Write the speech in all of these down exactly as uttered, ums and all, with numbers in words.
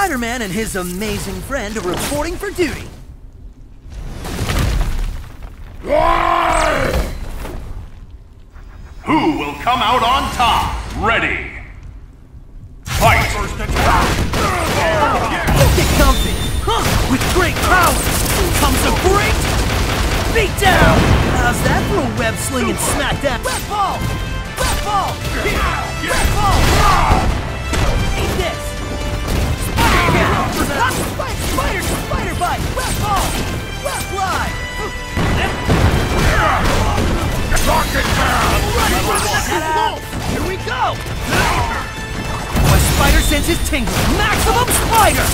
Spider-Man and his amazing friend are reporting for duty. Who will come out on top? Ready. Fight! First attack! Get comfy! Huh. With great power comes a great beatdown! How's that for a web sling and smackdown? Web ball! Web ball! Web ball! Eat this! Spider! Not spider! Spider! Spider bite! Web ball! Web fly! Rocket Man! Here we go! My spider sense is tingling! Maximum spider!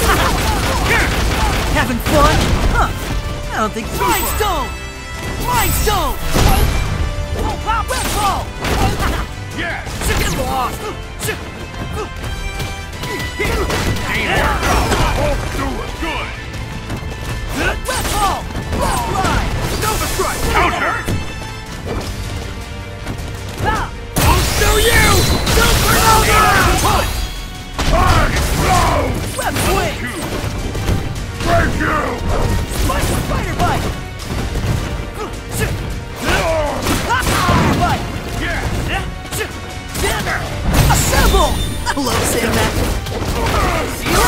Having fun? Huh. I don't think... Mind Stone! Mind Stone! Oh, pop! Red ball! Yes! Get lost! Teamwork! Both do it! Good! Red ball! Left line! Nova Strike! Counter! Do you! Supernova! Hard blow! Web swing! Thank you! Spider, spider bite! Spider bite! Yeah! Assemble! I love saying that. See you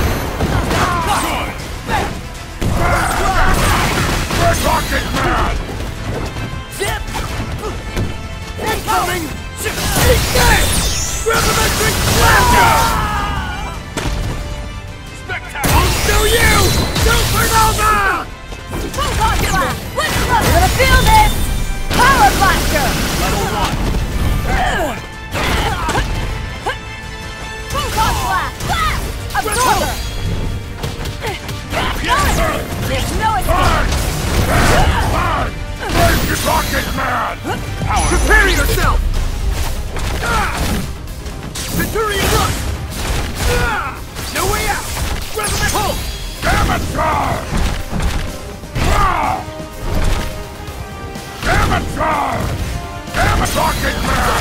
later! Good! Rocket Man! Zip! Incoming! Eat this! Gravimetric blast! Spectacular! I'll show you! Supernova! Photon blast! Let's go! You're gonna feel this! Power blaster! Level one! Photon blast! Blast! Absorber! There's no escape! Hard! Rocket Man! Power! Prepare yourself! Centurion Rush! No way out! Resonant Pulse! Gamma Charge! Gamma Charge! Gamma Rocket Man!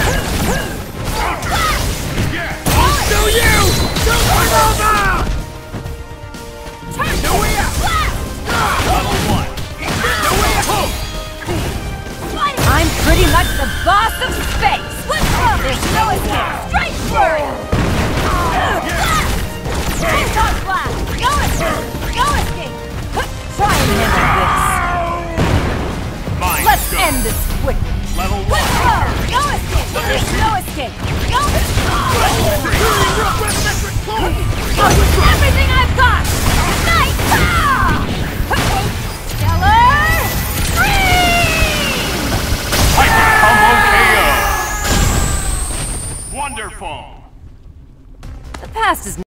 Yeah! I'll show you! Supernova! No way out! Level one! No way out! I'm pretty much the boss of space! Let's go! There's no escape! Strike Flurry! Blast! Photon blast! No escape! No escape! Try and handle this! Mind Let's Stone. end this quickly! Level one! Let's go! No escape! There's no escape! No Centurion Rush! Resonant Pulse! Everything I've got! Nice! Stellar! Scream! Hyper Combo K O! Wonderful! The past is